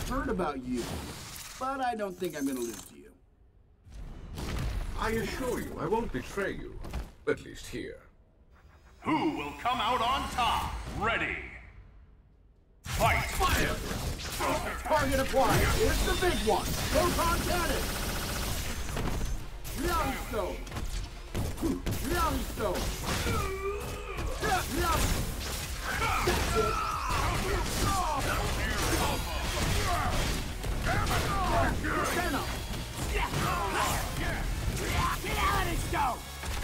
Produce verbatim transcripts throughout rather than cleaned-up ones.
heard about you, but I don't think I'm gonna lose to you. I assure you, I won't betray you. At least here. Who will come out on top? Ready. Fight! Fire! Target acquired. It's the big one. Proton cannon. Reality stone. Reality stone. Reality. That's it. Venom. Reality stone.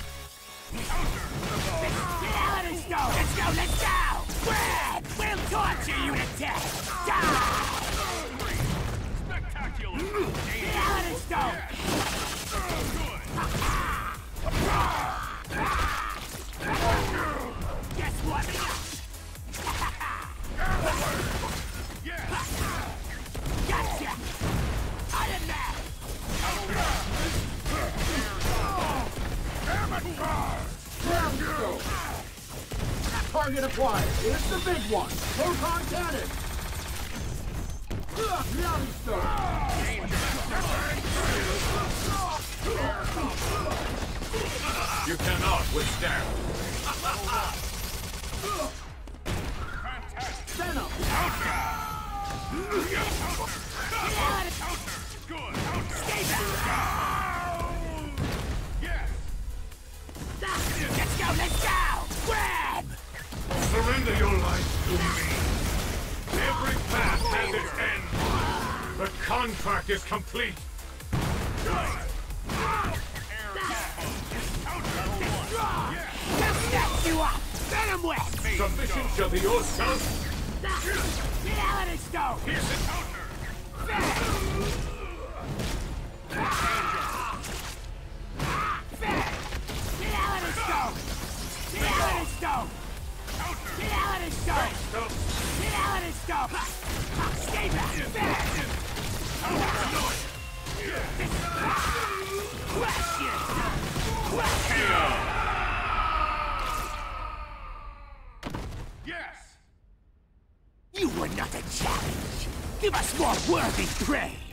Reality stone. Let's go. Let's go. Red. We'll torture you to death. Die. Spectacular! Reality stone. Guess what? Gotcha! Iron Man! Reality stone. Target acquired. It's the big one. Proton cannon. Reality stone. You cannot withstand. Venom. Good! Stay back! Yes! Let's go, let's go! Grab! Surrender your life to me. Every path has its end. The contract is complete. They'll snap you up! Venom West! Submission shall be yours, son. Reality stone! Here's the counter! Reality stone! Reality stone! Reality stone! Reality stone! Stay back! Crush you! Crush you! Yes! You were not a challenge! Give us more worthy prey!